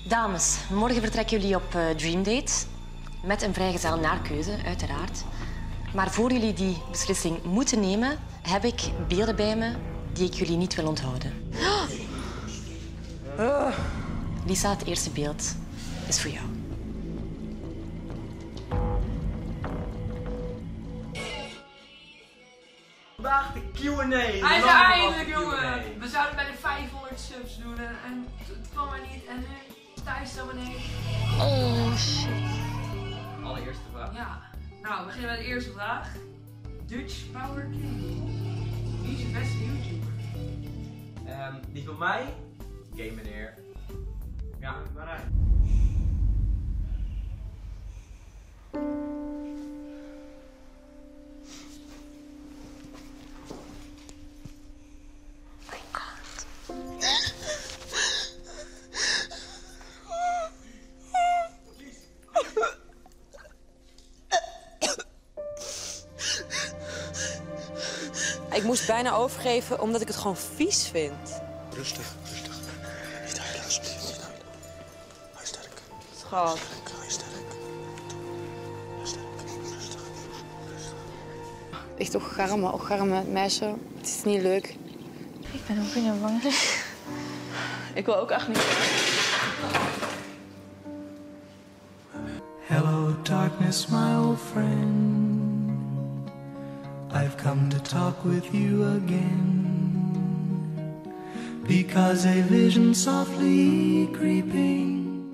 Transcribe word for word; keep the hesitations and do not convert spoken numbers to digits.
Dames, morgen vertrekken jullie op uh, Dream Date. Met een vrijgezel naar keuze, uiteraard. Maar voor jullie die beslissing moeten nemen, heb ik beelden bij me die ik jullie niet wil onthouden. Uh. Lisa, het eerste beeld is voor jou. Vandaag de Q en A. Hij is eindelijk, jongen. We zouden bij de vijfhonderd subs doen en, en het kwam maar niet. En nu thuis dan beneden. Oh, shit. Allereerste vraag. Ja. Nou, we beginnen met de eerste vraag. Dutch Power King. Wie is je beste YouTuber? Um, die van mij? Game meneer. Ja, Marijn. Ik moest bijna overgeven omdat ik het gewoon vies vind. Rustig, rustig. Niet huilen, alsjeblieft. Niet huilen. Hij is sterk. Schat. Hij is sterk. Hij is sterk. Rustig. Rustig. Echt ocharme, ocharme meisje. Het is niet leuk. Ik ben ook in bang. Ik wil ook echt niet. Hello darkness, my old friend. I've come to talk with you again, because a vision softly creeping